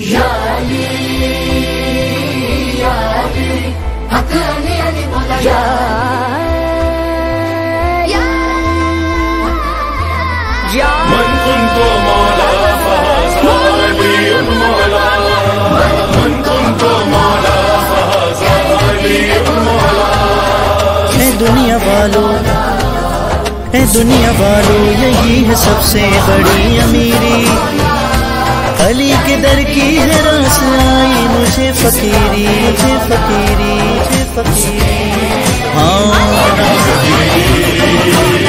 या अली, या अली, हक अली अली बोला या मन कुंतो मौला फहाज़ा अलीयुल मौला, मन कुंतो मौला फहाज़ा अलीयुल मौला। है दुनिया वालों यही है सबसे बड़ी अमीरी, अली के दर की है रास आई मुझे फकीरी, मुझे फकीरी, मुझे फकीरी। हाँ